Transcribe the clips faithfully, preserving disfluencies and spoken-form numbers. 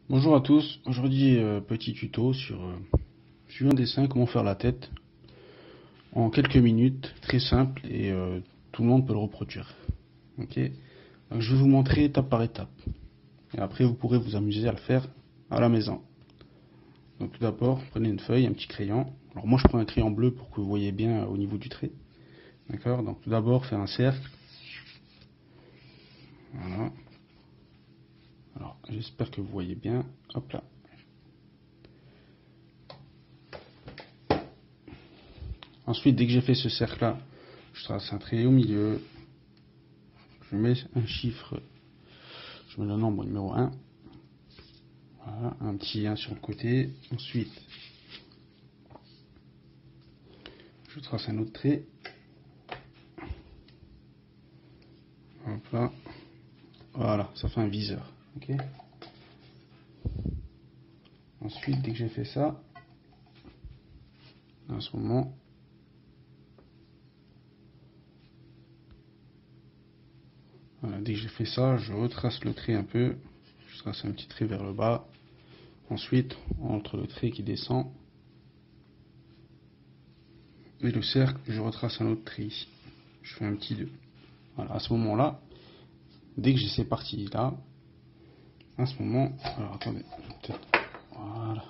Bonjour à tous, aujourd'hui euh, petit tuto sur, euh, sur un dessin, comment faire la tête en quelques minutes, très simple et euh, tout le monde peut le reproduire. Ok. Donc, je vais vous montrer étape par étape et après vous pourrez vous amuser à le faire à la maison. Donc tout d'abord prenez une feuille, un petit crayon. Alors moi je prends un crayon bleu pour que vous voyez bien euh, au niveau du trait. D'accord. Donc tout d'abord faire un cercle. Voilà. Alors j'espère que vous voyez bien. Hop là. Ensuite, dès que j'ai fait ce cercle-là, je trace un trait au milieu. Je mets un chiffre, je mets le nombre numéro un. Voilà, un petit un sur le côté. Ensuite, je trace un autre trait. Hop là. Voilà, ça fait un viseur. Ok. Ensuite, dès que j'ai fait ça, à ce moment, voilà, dès que j'ai fait ça, je retrace le trait un peu. Je trace un petit trait vers le bas. Ensuite, entre le trait qui descend et le cercle, je retrace un autre trait ici. Je fais un petit deux. Voilà, à ce moment-là, dès que j'ai ces parties-là, à ce moment, alors attendez, peut-être, voilà.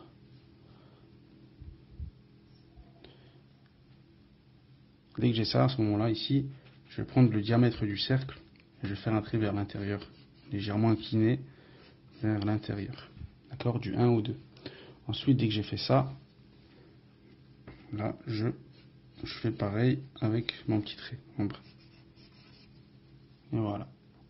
Dès que j'ai ça, à ce moment-là, ici, je vais prendre le diamètre du cercle et je vais faire un trait vers l'intérieur, légèrement incliné vers l'intérieur. D'accord, du un au deux. Ensuite, dès que j'ai fait ça, là, je, je fais pareil avec mon petit trait en bas. Et voilà.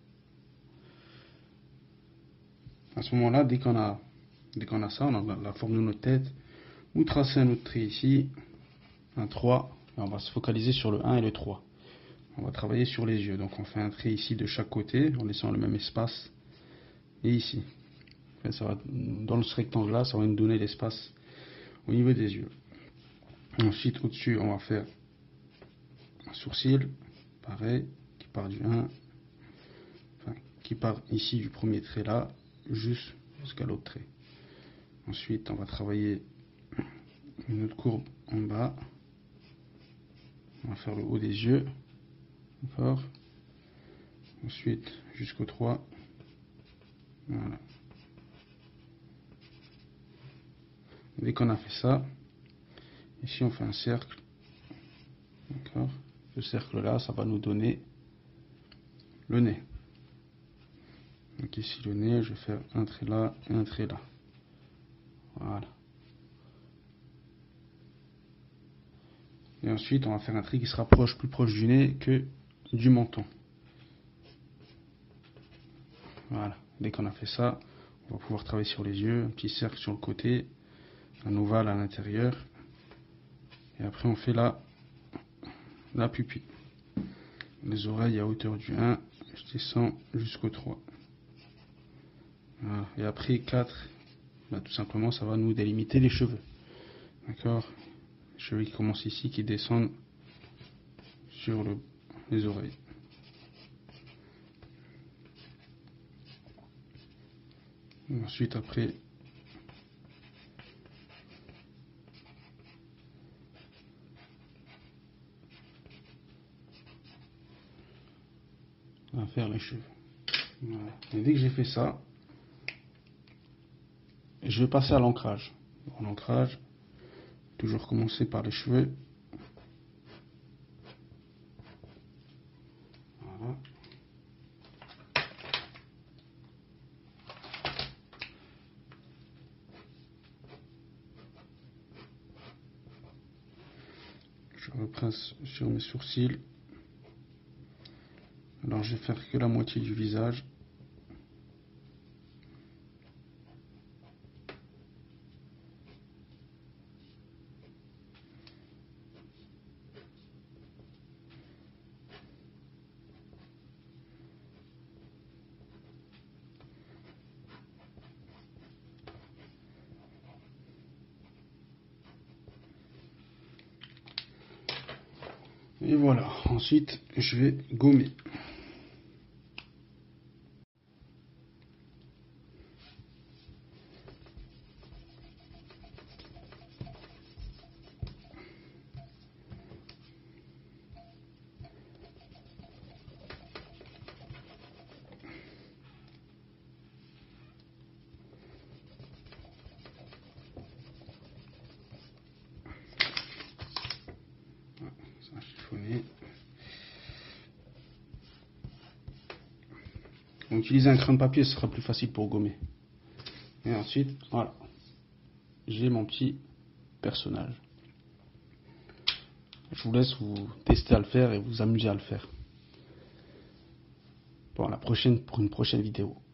À ce moment-là, dès qu'on a, dès qu'on a ça, on a la, la forme de notre tête, vous tracez un autre trait ici, un trois, et on va se focaliser sur le un et le trois. On va travailler sur les yeux. Donc on fait un trait ici de chaque côté, en laissant le même espace. Et ici. Ça va, dans ce rectangle-là, ça va nous donner l'espace au niveau des yeux. Ensuite, au-dessus, on va faire un sourcil, pareil, qui part du un, enfin, qui part ici du premier trait là, juste jusqu'à l'autre trait. Ensuite, on va travailler une autre courbe en bas. On va faire le haut des yeux. D'accord. Ensuite, jusqu'au trois. Voilà. Dès qu'on a fait ça, ici on fait un cercle. D'accord. Ce cercle là, ça va nous donner le nez. Donc ici le nez, je vais faire un trait là et un trait là. Voilà. Et ensuite, on va faire un trait qui se rapproche plus proche du nez que du menton. Voilà. Dès qu'on a fait ça, on va pouvoir travailler sur les yeux, un petit cercle sur le côté, un ovale à l'intérieur. Et après, on fait la, la pupille. Les oreilles à hauteur du un, je descends jusqu'au trois. Voilà. Et après quatre, bah, tout simplement, ça va nous délimiter les cheveux. D'accord. Les cheveux qui commencent ici, qui descendent sur le, les oreilles. Et ensuite, après, on va faire les cheveux. Voilà. Et dès que j'ai fait ça, je vais passer à l'ancrage. Pour l'ancrage, toujours commencer par les cheveux. Voilà. Je repasse sur mes sourcils. Alors je vais faire que la moitié du visage. Et voilà, ensuite je vais gommer. utiliser un crayon de papier, ce sera plus facile pour gommer. Et ensuite, voilà. J'ai mon petit personnage. Je vous laisse vous tester à le faire et vous amuser à le faire. Pour la prochaine, pour une prochaine vidéo.